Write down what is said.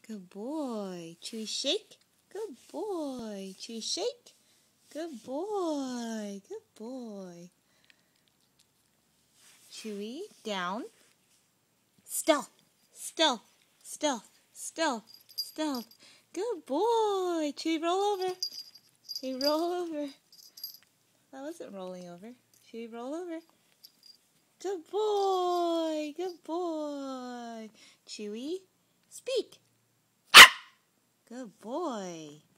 Good boy. Chewy, shake. Good boy. Chewy, shake. Good boy. Good boy. Chewy, down. Stealth. Stealth. Stealth. Stealth. Stealth. Good boy. Chewy, roll over. Chewy, roll over. That wasn't rolling over. Chewy, roll over. Good boy. Good boy. Chewy, speak. Good boy.